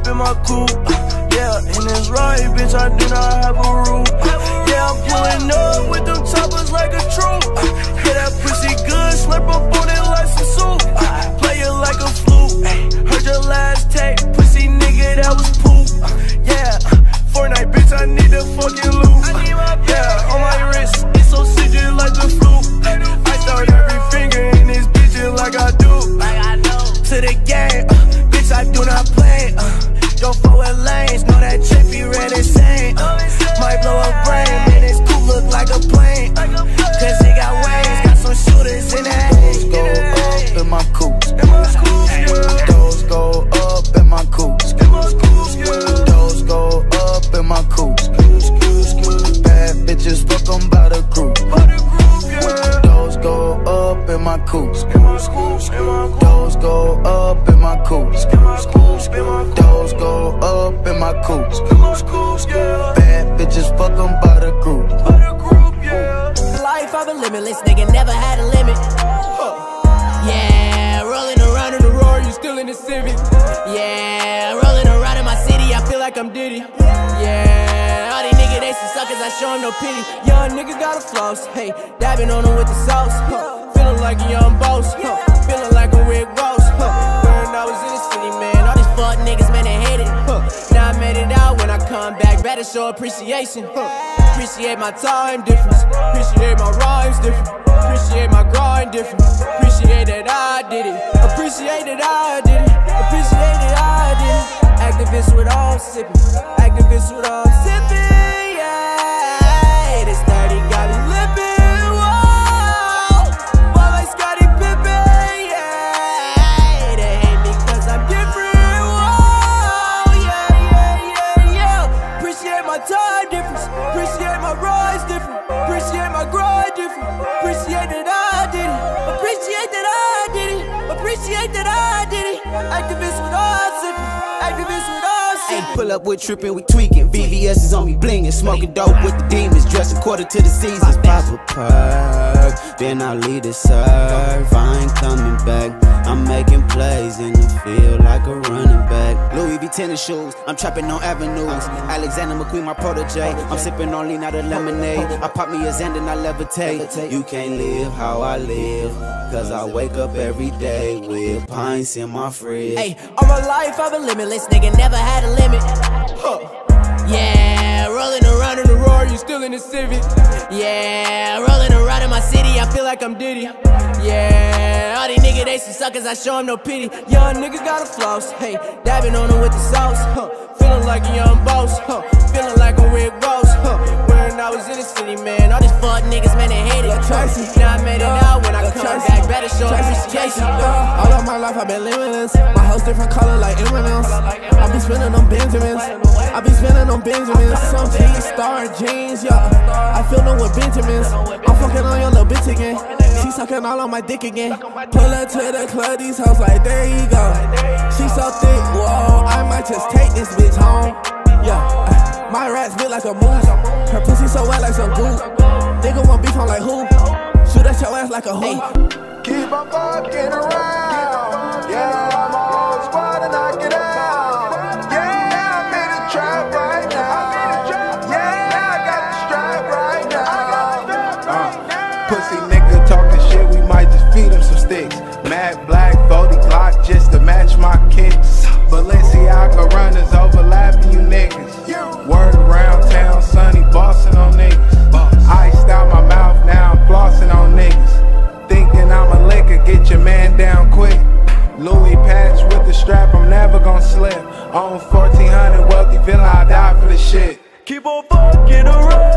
in my coupe. Yeah, in this ride, bitch, I do not have a roof. Yeah, I'm pulling up with them choppers like a troop. Yeah, that pussy good, slurp up on it like some soup. Play it like a flute. Heard your last tape, pussy nigga, that was poop. Yeah, Fortnite, bitch, I need the fucking loot. Yeah, on my wrist, it's so citrus like the flu. I start every finger in this bitch just like I do. To the game, bitch, I do not play. Don't fuck with lanes, know that trippy red insane. Might blow a brain, man, this coupe look like a plane. Cause it got wings, got some shooters in that. Those go up in my coupe. Those go up in my coupe. Those go up in my coupe. Bad bitches, fuck them by the group. Those go up in my coupe. Those go up in my coupe. Those go up in my coupe. Bad bitches, fuck them by the group. Life of a limitless nigga, never had a limit. Yeah, rolling around in the Roar, you still in the Civic. Yeah, rolling around in my city, I feel like I'm Diddy. Yeah, all these niggas, they some suckers, I show them no pity. Young nigga got a floss, hey, dabbing on them with the sauce. Feeling like a young boss, feeling like a Rick Ross. When I was in the city, man, all these fuck niggas, man, they hate it. Now I made it out, when I come back, better show appreciation. Appreciate my time difference, appreciate my rhymes different, appreciate my grind different, appreciate that I did it, appreciate that I did it, appreciate that I did it. Activists with all sipping, activists with all sipping, yeah. This 30 got me lippin', whoa. Boy like Scottie Pippen, yeah. They hate me cause I'm different, whoa. Yeah. Appreciate my time difference, appreciate my rise different, appreciate my grind different, appreciate that I did it, appreciate that I did it, appreciate that I did it. Activists with all sipping, activists with all sipping. Ay, pull up with trippin', we tweaking. VVS is on me blingin', smoking dope with the demons, dressed according to the seasons. Pop a perk, then I lead the serve. I ain't coming back. I'm making plays in the field like a running back. Louis V tennis shoes, I'm trapping on avenues. Alexander McQueen, my protege. I'm sipping on lean out of lemonade. I pop me a Xan and I levitate. You can't live how I live, cause I wake up every day with pints in my fridge. Hey, all my life I've been limitless, nigga, never had a limit. Yeah, rolling around in the Roar, you still in the Civic. Yeah, rolling around in my city, I feel like I'm Diddy. Yeah, all these niggas, they some suckers, I show them no pity. Young nigga got a floss, hey, dabbing on them with the sauce. Feeling like a young boss, feeling like a Rick Ross. When I was in the city, man, all these fuck niggas, man, they hate it. Now I made it out, when I come back, better show appreciation. All of my life I've been living this. My house different color like M&M's. I be spending on Benjamins. I be spending on Benjamins. Some G-Star jeans, yeah. I feel them with Benjamins. I'm fucking on your little bitch again. She sucking all on my dick again. Pull her to the club, these hoes like, there you go. She so thick, whoa, I might just take this bitch home. Yeah, my rats bit like a moose. Her pussy so wet like some goo. Nigga want beef, I'm like who? Shoot at your ass like a who? Keep on fucking around. Yeah, I'm on squad and knock it out. Yeah, I'm in the trap right now. Yeah, I got the strap right now. Pussy nigga talking shit, we might just feed him some sticks. Mad black, 40 Glock just to match my kicks. Balenciaga runners overlapping you niggas. Word around town, sonny bossing on niggas. Iced out my mouth, now I'm flossing on niggas. Thinking I'm a liquor, get your man down quick. Louis patch with the strap, I'm never gonna slip. On 1400 wealthy villa, I die for the shit. Keep on fucking around.